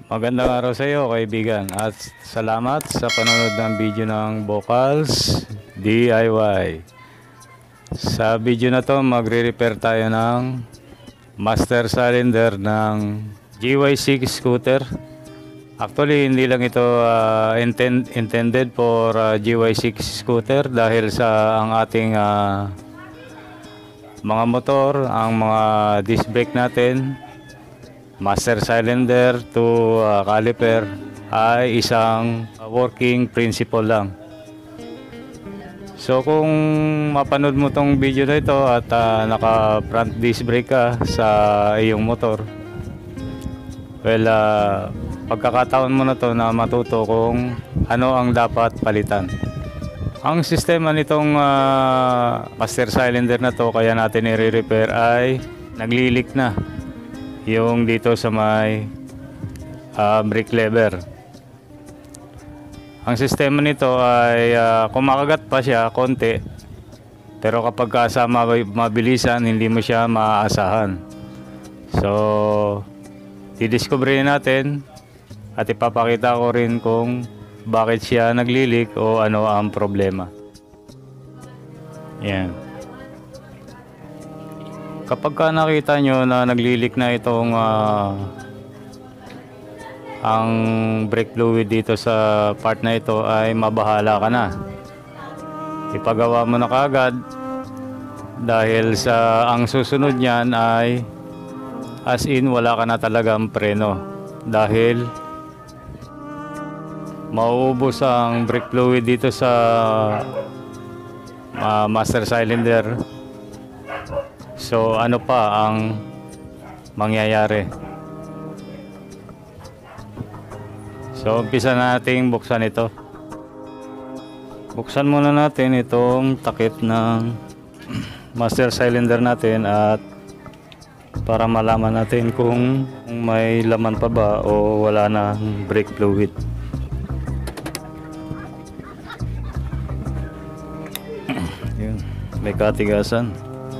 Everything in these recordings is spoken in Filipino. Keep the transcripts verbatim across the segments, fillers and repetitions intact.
Magandang araw sa iyo, kaibigan, at salamat sa panonood ng video ng Vocals D I Y. Sa video na to, magre-repair tayo ng master cylinder ng G Y six scooter. Actually, hindi lang ito uh, intend, intended for uh, G Y six scooter dahil sa ang ating uh, mga motor, ang mga disc brake natin, master cylinder to uh, caliper ay isang uh, working principle lang. So kung mapanood mo tong video na ito at uh, naka front disc brake ka sa iyong motor, well, uh, pagkakataon mo na to na matuto kung ano ang dapat palitan. Ang sistema nitong uh, master cylinder na to, kaya natin i-repair, ay naglilik na yung dito sa may uh, brake lever. Ang sistema nito ay uh, kumakagat pa siya konti, pero kapag kasama mabilisan, hindi mo siya maaasahan. So didiscovery natin at ipapakita ko rin kung bakit siya naglilik o ano ang problema. Yan. Kapag ka nakita nyo na naglilik na itong uh, ang brake fluid dito sa part na ito, ay mabahala ka na. Ipagawa mo na kagad dahil sa ang susunod niyan ay as in wala ka na talagang preno dahil mauubos ang brake fluid dito sa uh, master cylinder. So ano pa ang mangyayari? So umpisa nating buksan ito. Buksan muna natin itong takip ng master cylinder natin at para malaman natin kung may laman pa ba o wala na brake fluid. Yun, may katigasan.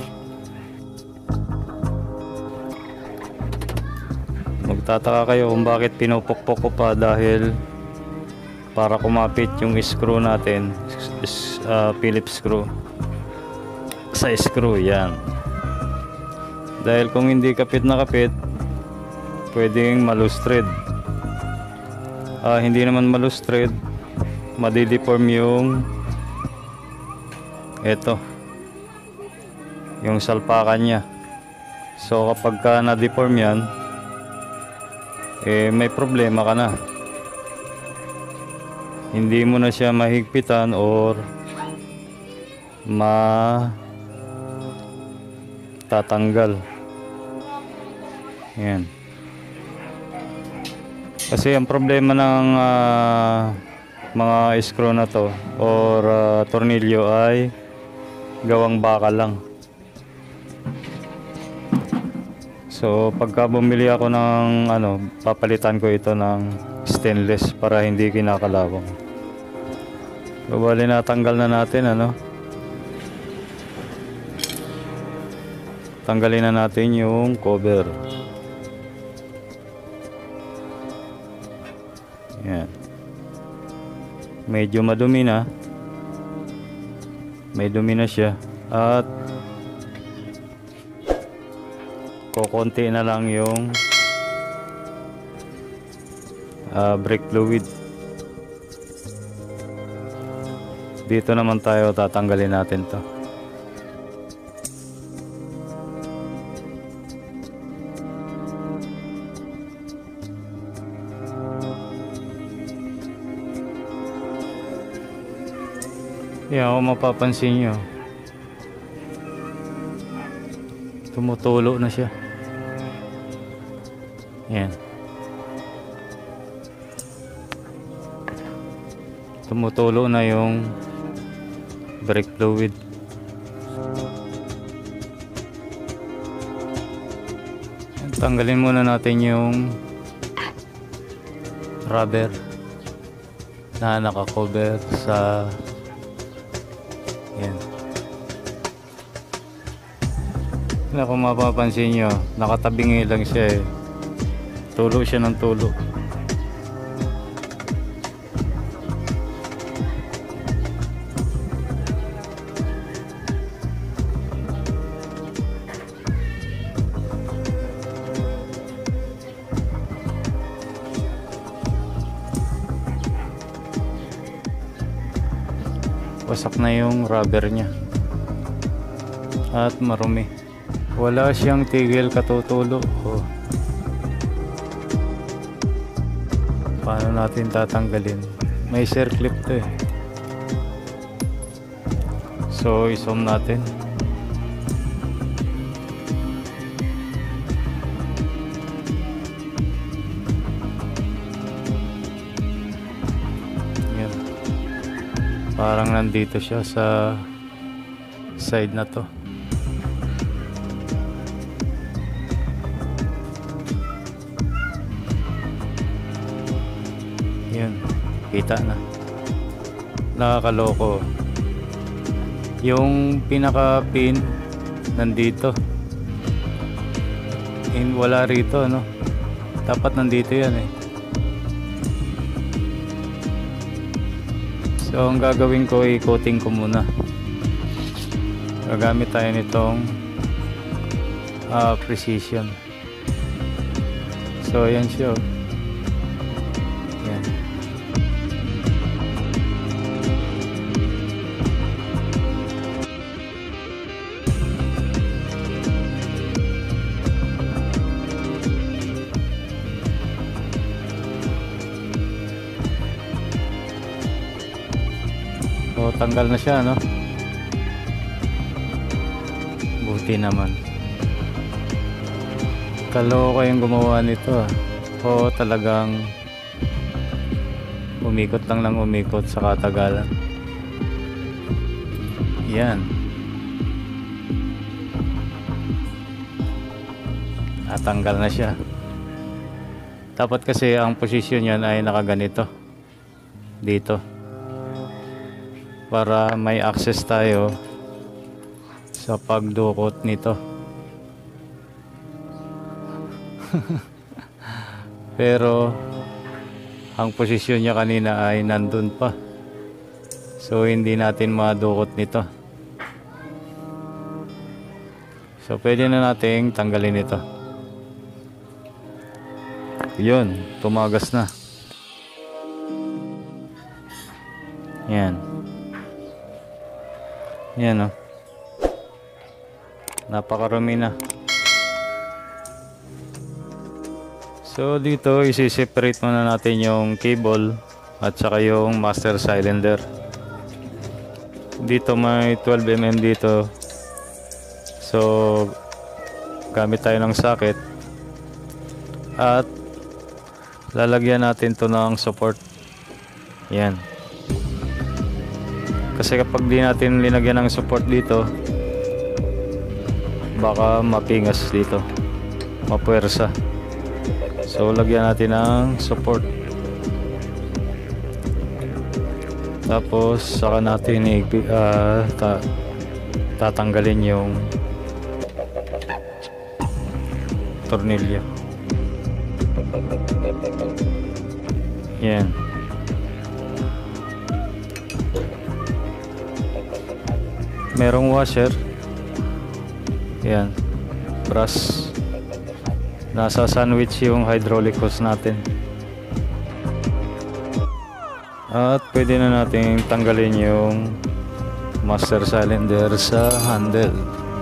Magtataka kayo kung bakit pinupukpok ko pa, dahil para kumapit yung screw natin, uh, Phillips screw sa screw yan. Dahil kung hindi kapit na kapit, pwedeng malustred. Uh, hindi naman malustred, madideform yung eto, yung salpakan nya. So kapag ka na-deform yan, eh may problema ka na. Hindi mo na siya mahigpitan or ma tatanggal. Yan. Kasi ang problema ng uh, mga screw na to or uh, tornilyo ay gawang bakal lang. So pagka bumili ako ng ano, papalitan ko ito ng stainless para hindi kinakalawang. So bali, natanggal na natin ano. Tanggalin na natin yung cover. Yan. Medyo madumi na. May dumi na siya at kukunti na lang yung uh, brake fluid. Dito naman tayo tatanggalin natin to. Yan, kung mapapansin nyo, tumutulo na siya. Yan. Tumutulo na yung brake fluid. Tanggalin muna natin yung rubber na naka-cover sa yan. Na kung mapapansin nyo, nakatabingi lang siya eh. Tulo siya ng tulo. wasak na yung rubber nya at marumi. Wala siyang tigil katutulo. Oh. Paano natin tatanggalin? May circlip to eh. So isom natin. Yan. Parang nandito siya sa side na to. Yan, kita na. Nakakaloko. Yung pinaka pin nandito. In wala rito, no? Dapat nandito yan eh. So ang gagawin ko, i-coating ko muna. Gagamit tayo nitong uh, precision. So yan siya. Yan. So tanggal na siya, no? Buti naman. Kaloko yung gumawa nito ah. O talagang umikot lang lang umikot sa katagalan. Yan. Natanggal na siya. Dapat kasi ang posisyon yan ay nakaganito dito para may access tayo sa pagdukot nito. Pero ang posisyon niya kanina ay nandun pa, so hindi natin madukot nito. So pwede na nating tanggalin ito. Yun, tumagas na. Yan. Yan o. Napakarumi na. So dito isi-separate muna natin yung cable at saka yung master cylinder. Dito may twelve millimeter dito. So gamit tayo ng socket at lalagyan natin to ng support. Yan. Kasi kapag di natin linagyan ng support dito, baka mapingas dito, mapuwersa. So lagyan natin ng support. Tapos saka natin uh, ta tatanggalin yung tornilyo. Yan. Merong washer. Yan. Brass. Nasa sandwich yung hydraulic hose natin. At pwede na natin tanggalin yung master cylinder sa handle.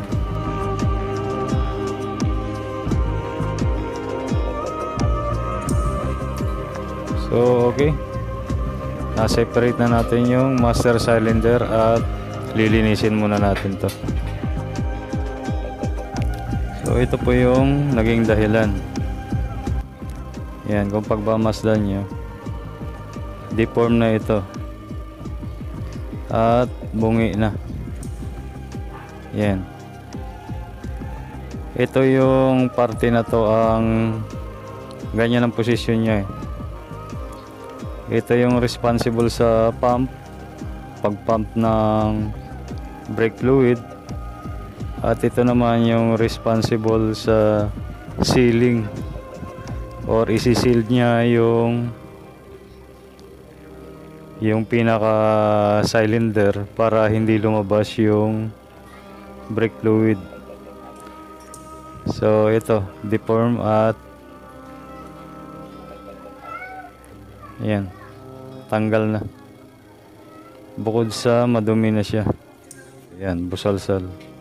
So okay, na-separate na natin yung master cylinder at lilinisin muna natin to. So ito po yung naging dahilan. Yan, kung pagbamasdan nyo, deform na ito at bungi na. Yan. Ito yung parte na to, ang ganyan ang posisyon nya eh. Ito yung responsible sa pump, pag-pump ng brake fluid, at ito naman yung responsible sa sealing or isi-seal niya yung yung pinaka cylinder para hindi lumabas yung brake fluid. So ito, deform at yan, tanggal na. bukod sa madumi na siya. Yan, busalsal.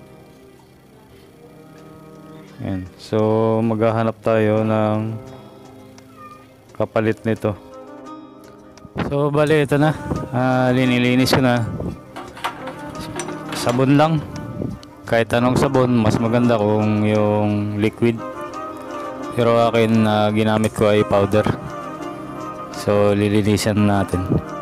Yan. So maghahanap tayo ng kapalit nito. So bali ito na, uh, linilinis ko na. Sabon lang, kahit anong sabon, mas maganda kung yung liquid, pero akin uh, ginamit ko ay powder. So lilinisan natin.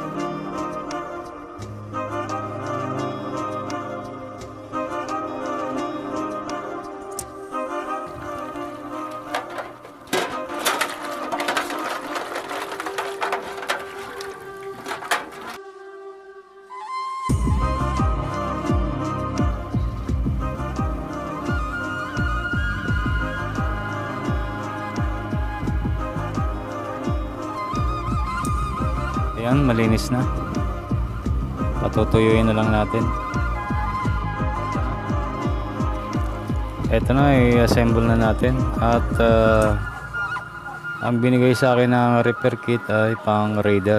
Ayan, malinis na. Patutuyuin na lang natin. Ito na, i-assemble na natin. At uh, ang binigay sa akin ng repair kit ay pang Raider.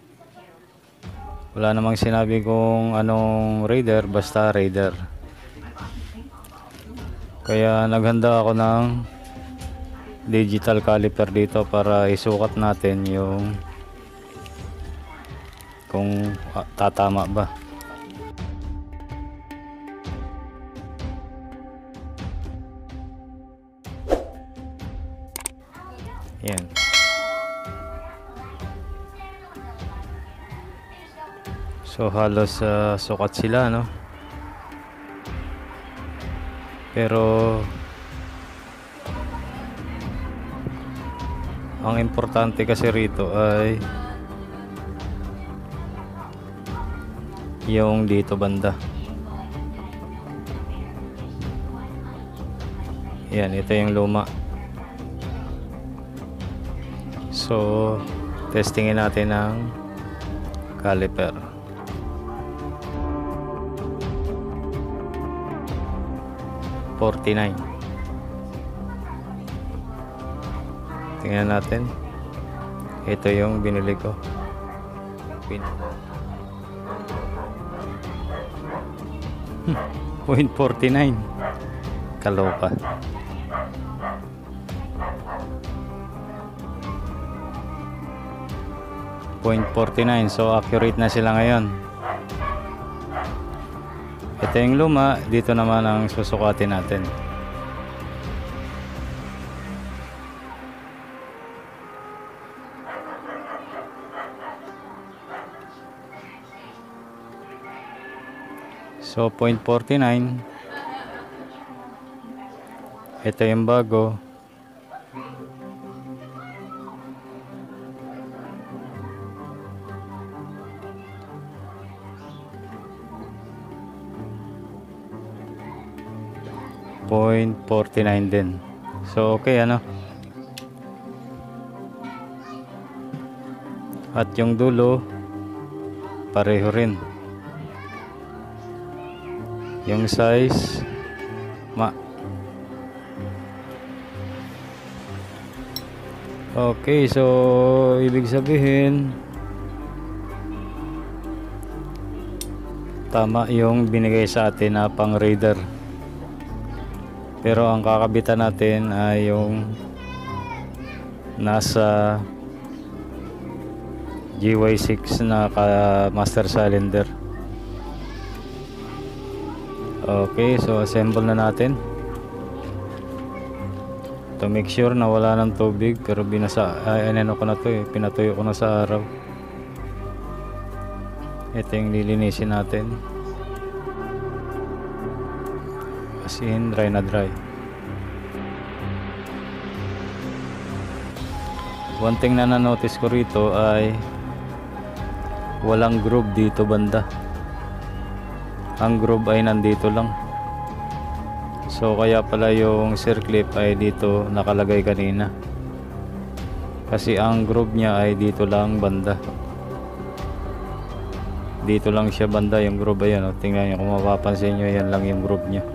Wala namang sinabi kung anong Raider, basta Raider. Kaya naghanda ako ng digital caliper dito para isukat natin yung kung ah, tatama ba. Yan. So halos uh, sukat sila, no? Pero ang importante kasi rito ay yung dito banda. Yan, ito yung luma. So testingin natin ng caliper. forty-nine. Tingnan natin. Ito yung binili ko. Pin point four nine. Kaloka. point four nine. So accurate na sila ngayon. Ito yung luma. Dito naman ang susukatin natin. So point four nine. Ito yung bago. point four nine din. So okay, ano? At yung dulo pareho rin. Yung size ma okay, so ibig sabihin tama yung binigay sa atin na pang Raider, pero ang kakabitan natin ay yung nasa G Y six na ka master cylinder. Okay, so assemble na natin to make sure na wala ng tubig, pero binasa ay ano ko na to eh, pinatuyo ko na sa araw. Ito yung lilinisin natin, as in dry na dry. One thing na na-notice ko rito ay walang groove dito banda. Ang groove ay nandito lang. So kaya pala yung circlip ay dito nakalagay kanina, kasi ang groove niya ay dito lang banda. Dito lang siya banda yung groove. Ayan, oh, tingnan nyo, kung mapapansin nyo, yan lang yung groove niya.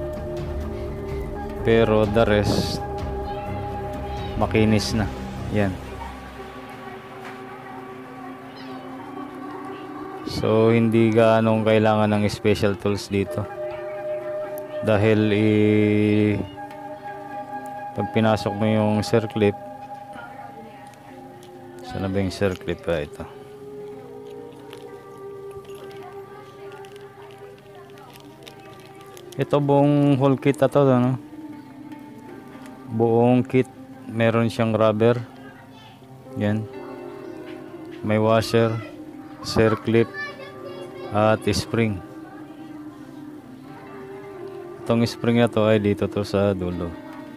Pero the rest makinis na. Yan. So So hindi gaano kailangan ng special tools dito. Dahil i pag pinasok mo yung circlip, saan na ba yung circlip pa ito? Ito buong whole kit na to, ano? Buong kit, meron siyang rubber. Yan. May washer, circlip, at spring. Itong spring na to ay dito to sa dulo.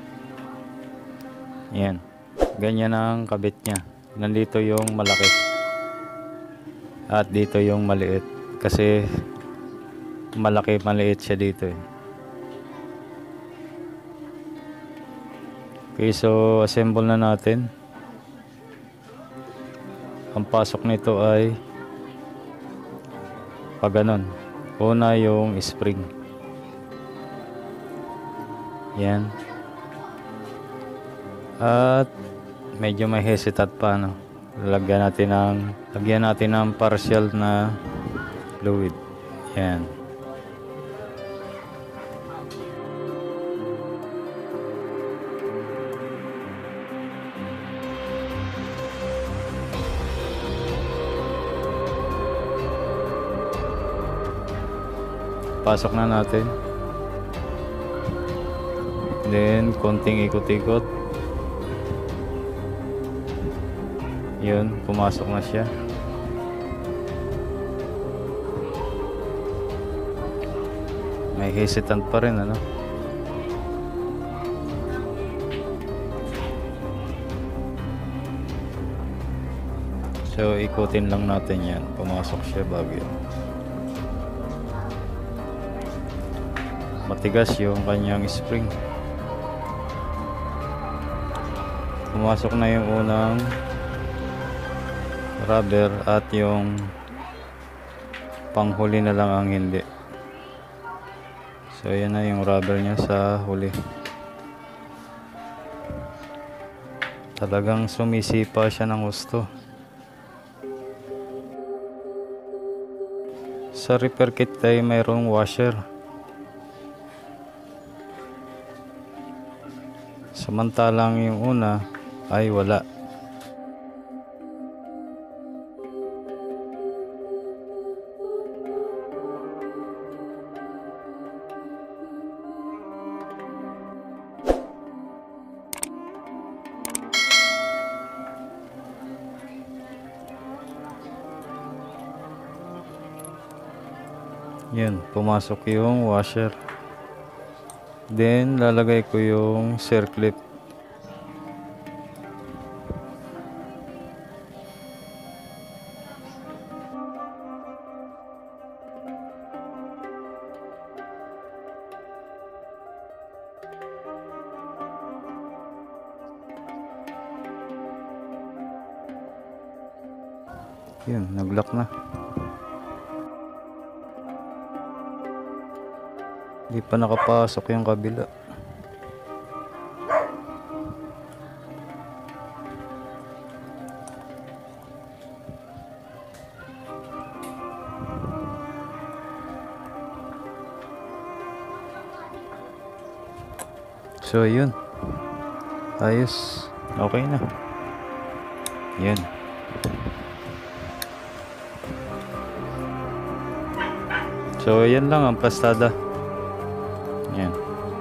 Yan. Ganyan ang kabit niya. Nandito yung malaki. At dito yung maliit. Kasi malaki maliit siya dito eh. Okay, so assemble na natin. Ang pasok nito ay pag ganon. Una yung spring. Yan. At medyo may hesitate pa, no. Lagyan natin ng lagyan natin ng partial na fluid. Yan. Pasok na natin. Then konting ikot-ikot. Yun, pumasok na siya. May hesitant pa rin, ano. So ikutin lang natin yan. Pumasok siya bago yun. Matigas yung kanyang spring. Pumasok na yung unang rubber at yung panghuli na lang ang hindi. So yan na yung rubber niya sa huli. Talagang sumisipa siya ng gusto. Sa repair kit ay mayroong washer. Samantalang yung una ay wala. Yan, pumasok yung washer. Then lalagay ko yung circlip. Yun, nag-lock na. Hindi pa nakapasok yung kabila. So yun, ayos, okay na. Yan. So yan lang ang pastada. Yan.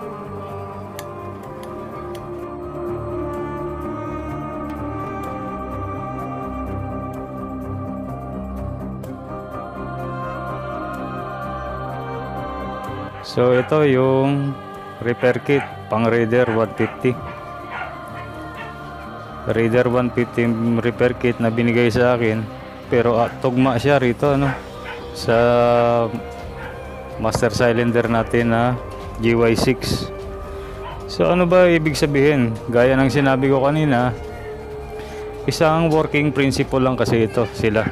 So ito yung repair kit pang Raider one fifty. Raider one fifty repair kit na binigay sa akin, pero uh, tugma siya rito, ano, sa master cylinder natin na G Y six. So ano ba ibig sabihin? Gaya ng sinabi ko kanina, isang working principle lang kasi ito sila.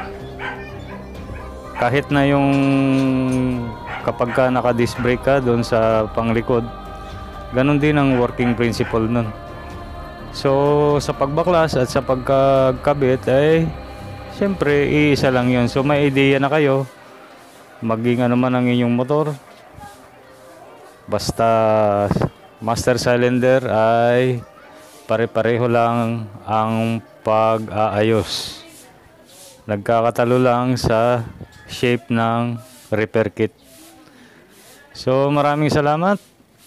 Kahit na yung kapag ka naka-disc brake ka doon sa panglikod, ganun din ang working principle nun. So sa pagbaklas at sa pagkakabit ay Siyempre, iisa lang yun. So may idea na kayo, maging ano man ang inyong motor, basta master cylinder ay pare-pareho lang ang pag-aayos. Nagkakatalo lang sa shape ng repair kit. So maraming salamat.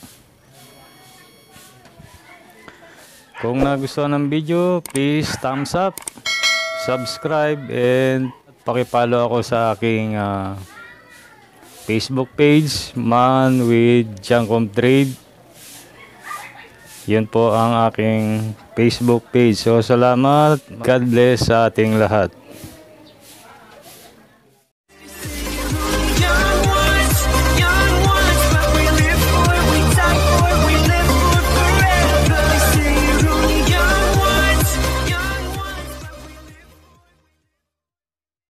Kung nagustuhan ng video, please thumbs up, subscribe, and pakipollow ako sa aking uh, Facebook page, Man with Jangcom Trade. Yun po ang aking Facebook page. So salamat. God bless sa ating lahat.